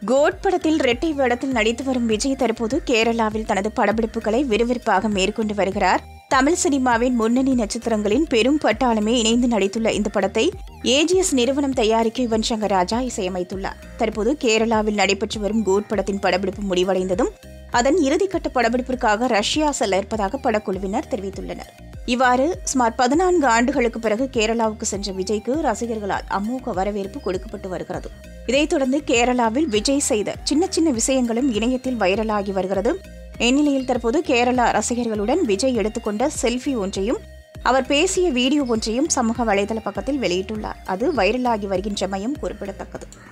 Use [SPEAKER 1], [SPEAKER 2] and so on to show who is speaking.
[SPEAKER 1] Code படத்தில் இரட்டை வேடத்தில் நடித்து வரும் விஜய் தற்போது கேரளாவில் தனது படப்பிடிப்புகளை விறுவிறுப்பாக மேற்கொண்டு வருகிறார். தமிழ் சினிமாவின் முன்னணி நட்சத்திரங்களின் பெரும் பட்டாளமே இணைந்து நடித்துள்ள இந்த படத்தை ஏஜிஎஸ் நிறுவனம் தயாரிக்க யுவன் சங்கர் ராஜா இசையமைத்துள்ளார். தற்போது கேரளாவில் நடைபெற்று வரும் கோட் படத்தின் படப்பிடிப்பு முடிவடைந்ததும் அதன் இறுதிக்கட்ட படப்பிடிப்பிற்காக ரஷ்யா செல்ல இருப்பதாக படக்குழுவினர் தெரிவித்துள்ளனர். இவ்வாறு சுமார் 14 ஆண்டுகளுக்கு பிறகு கேரளாவுக்கு சென்ற விஜய்க்கு ரசிகர்களால் அமோக வரவேற்பு கொடுக்கப்பட்டு வருகிறது. இதைத் தொடர்ந்து கேரளாவில் விஜய் செய்த சின்ன சின்ன விஷயங்களும் இணையத்தில் வைரலாகி வருகிறது. இந்நிலையில் தற்போது கேரளா ரசிகர்களுடன் விஜய் எடுத்துக்கொண்ட செல்ஃபி ஒன்றையும் அவர் பேசிய வீடியோ ஒன்றையும் சமூக வலைதள பக்கத்தில் வெளியிட்டுள்ளார். அது வைரலாகி வருகின்றமையும் குறிப்பிடத்தக்கது.